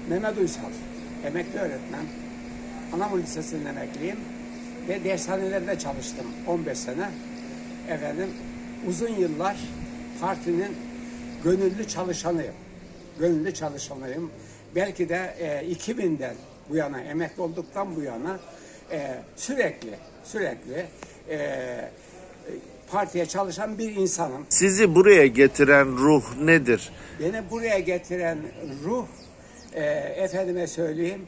Mehmet Uysal, emekli öğretmen. Anamur Lisesi'nin emekliyim ve dershanelerde çalıştım 15 sene. Efendim, uzun yıllar partinin gönüllü çalışanıyım. Gönüllü çalışanıyım. Belki de 2000'den bu yana, emekli olduktan bu yana sürekli partiye çalışan bir insanım. Sizi buraya getiren ruh nedir? Beni buraya getiren ruh, efendime söyleyeyim,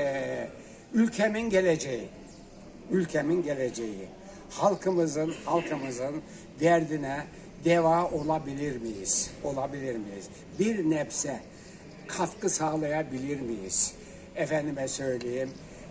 ülkemin geleceği. Ülkemin geleceği. Halkımızın derdine deva olabilir miyiz? Olabilir miyiz? Bir nebze katkı sağlayabilir miyiz? Efendime söyleyeyim,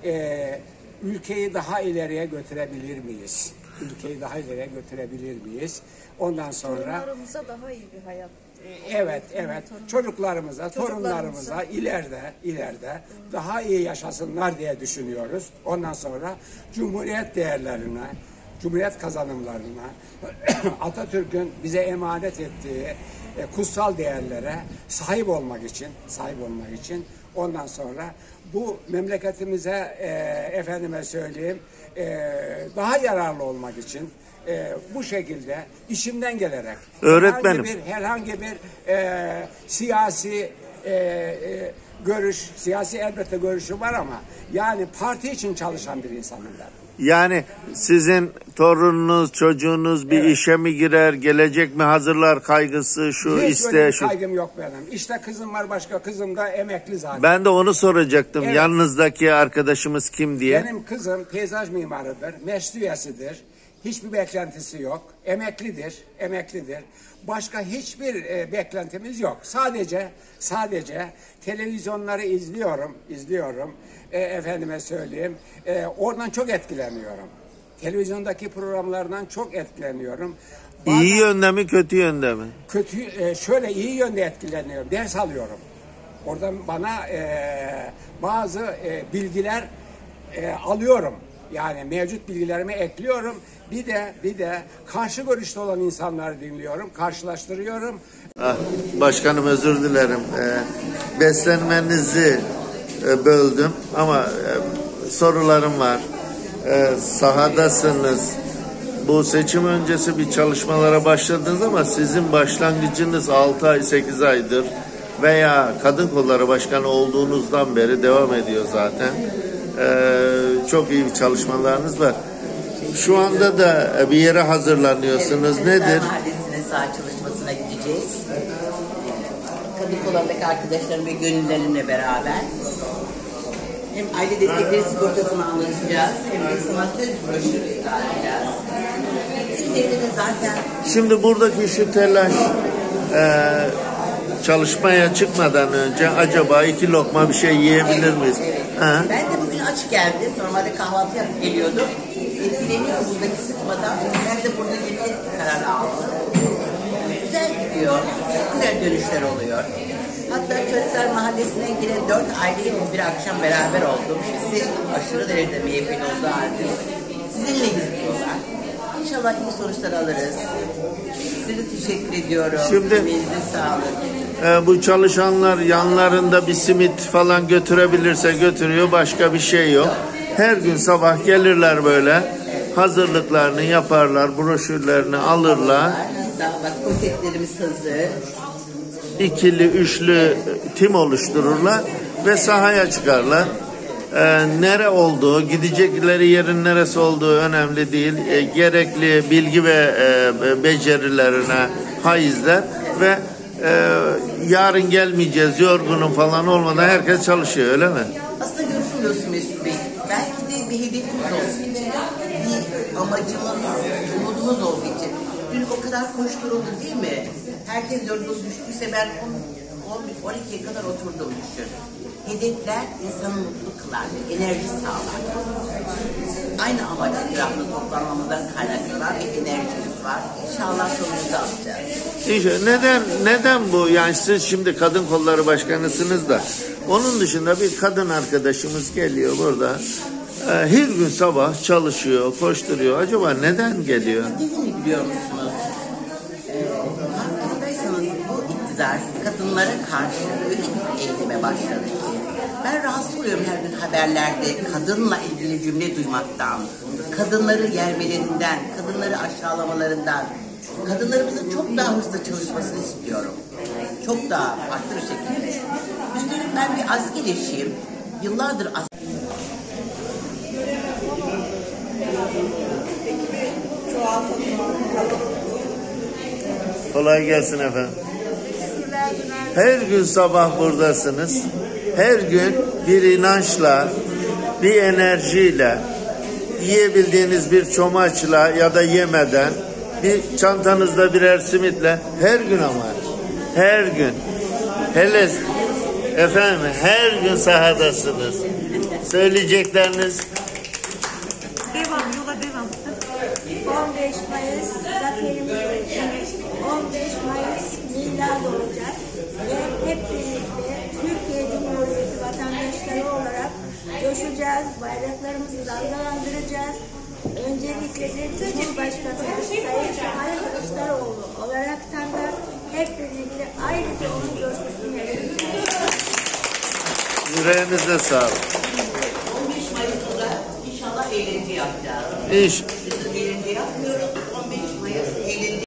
ülkeyi daha ileriye götürebilir miyiz? Ülkeyi daha ileriye götürebilir miyiz? Ondan sonra torunlarımıza daha iyi bir hayat. Evet. Çocuklarımıza, torunlarımıza ileride daha iyi yaşasınlar diye düşünüyoruz. Ondan sonra Cumhuriyet değerlerine, Cumhuriyet kazanımlarına, Atatürk'ün bize emanet ettiği kutsal değerlere sahip olmak için ondan sonra bu memleketimize efendime söyleyeyim daha yararlı olmak için bu şekilde işimden gelerek Öğretmenim, herhangi bir siyasi görüş, siyasi elbette görüşü var ama yani parti için çalışan bir insanım ben. yani sizin torununuz, çocuğunuz bir işe mi girer, gelecek mi hazırlar kaygısı, Hiç böyle bir kaygım yok benim. İşte kızım var, başka kızım da emekli zaten. Ben de onu soracaktım. Evet. Yanınızdaki arkadaşımız kim diye. Benim kızım peyzaj mimarıdır, meşru üyesidir. Hiçbir beklentisi yok. Emeklidir. Başka hiçbir beklentimiz yok. Sadece televizyonları izliyorum. Efendime söyleyeyim. Oradan çok etkileniyorum. Televizyondaki programlardan çok etkileniyorum. İyi yönde mi, kötü yönde mi? Şöyle iyi yönde etkileniyorum. Ders alıyorum. Oradan bana bazı bilgiler alıyorum. Yani mevcut bilgilerimi ekliyorum. Bir de karşı görüşte olan insanları dinliyorum, karşılaştırıyorum. Başkanım özür dilerim. Beslenmenizi böldüm ama sorularım var. Sahadasınız. Bu seçim öncesi bir çalışmalara başladınız ama sizin başlangıcınız 6 ay 8 aydır veya Kadın Kolları Başkanı olduğunuzdan beri devam ediyor zaten. Çok iyi bir çalışmalarınız var. Şu anda da bir yere hazırlanıyorsunuz. Evet, nedir? Mahallesi'ne saha çalışmasına gideceğiz. Kadın kollardaki arkadaşlarım ve gönüllerimle beraber hem aile destekleri sigortasını anlatacağız hem de sanatçı broşürü dağıtacağız. Sizleri de zaten... Şimdi buradaki şu telaş çalışmaya çıkmadan önce acaba 2 lokma bir şey yiyebilir miyiz? Evet. Ha? Ben de bugün aç geldim. Normalde kahvaltı yapıp geliyordum. Etkileniyorum buradaki sıkmadan. Ben de burada yemek kararı aldım. Güzel gidiyor. Güzel dönüşler oluyor. Hatta Çocuklar Mahallesi'ne giren 4 aileyle bir akşam beraber oldum. Hepsi aşırı derecede meyveli oldu halde. Sizinle gidiyorlar. İnşallah iyi sonuçlar alırız. Size teşekkür ediyorum. Şimdi sağlık. Bu çalışanlar yanlarında bir simit falan götürebilirse götürüyor. Başka bir şey yok. Her gün sabah gelirler böyle. Hazırlıklarını yaparlar. Broşürlerini alırlar. Bak poşetlerimiz hazır. İkili, üçlü tim oluştururlar ve sahaya çıkarlar. Nere olduğu, gidecekleri yerin neresi olduğu önemli değil. Gerekli bilgi ve becerilerine haizler ve yarın gelmeyeceğiz, yorgunum falan olmadan herkes çalışıyor, öyle mi? Aslında görüşmüyorsun Mesut Bey. Belki de bir hedefimiz olduğu için, bir amacımız, umudumuz olduğu için. Dün o kadar koşturuldu değil mi? Herkes yorgun düştüyse ben 12'ye kadar oturdum düşün. Hedefler insanı mutlu kılar, enerji sağlar. Aynı amaç etrafında toplanmamızdan kaynaklanan bir enerjimiz var. İnşallah sonucu da alacağız. İnşallah. Neden bu? Yani siz şimdi Kadın Kolları Başkanısınız da onun dışında bir kadın arkadaşımız geliyor burada. Her gün sabah çalışıyor, koşturuyor. Acaba neden geliyor? Dediğini biliyor musunuz? Farkındaysanız bu iktidar kadınlara karşı öyle bir eğitime başladı ki Ben rahatsız oluyorum her gün haberlerde kadınla ilgili cümle duymaktan, kadınları yermelerinden, kadınları aşağılamalarından. Kadınlarımızın çok daha hızlı çalışmasını istiyorum. Çok daha farklı bir şekilde. Üstelik ben bir asker eşiyim. Yıllardır Kolay gelsin efendim. Her gün sabah buradasınız. Her gün bir inançla, bir enerjiyle, yiyebildiğiniz bir çomaçla ya da yemeden, bir çantanızda birer simitle, her gün ama, her gün. Hele efendim her gün sahadasınız. Söyleyecekleriniz? Devam, yola devam. 15 Mayıs zaferimiz olacak. 15 Mayıs milad olacak. Ve hep birlikte Türkiye Cumhuriyeti vatandaşları olarak coşacağız. Bayraklarımızı dalgalandıracağız. Öncelikle de Cumhurbaşkanımız Sayın Kemal Kılıçdaroğlu olaraktan da hep birlikte ayrıca onun coşkusunu yaşayacağız. Yüreğinize sağlık. 15 Mayıs'ta inşallah eğlence yapacağız. İş.